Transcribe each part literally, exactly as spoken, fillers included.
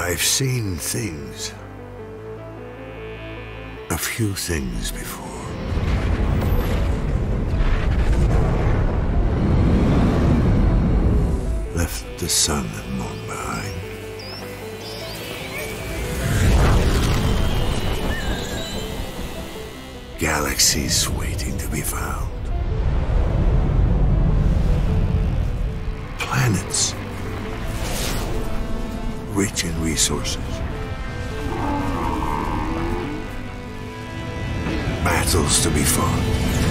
I've seen things. A few things before. Left the sun and moon behind. Galaxies waiting to be found. Planets rich in resources. Battles to be fought.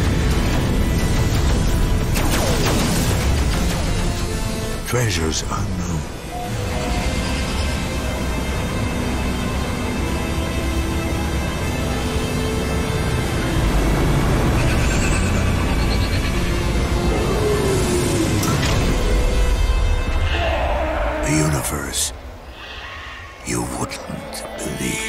Treasures unknown. A universe you wouldn't believe.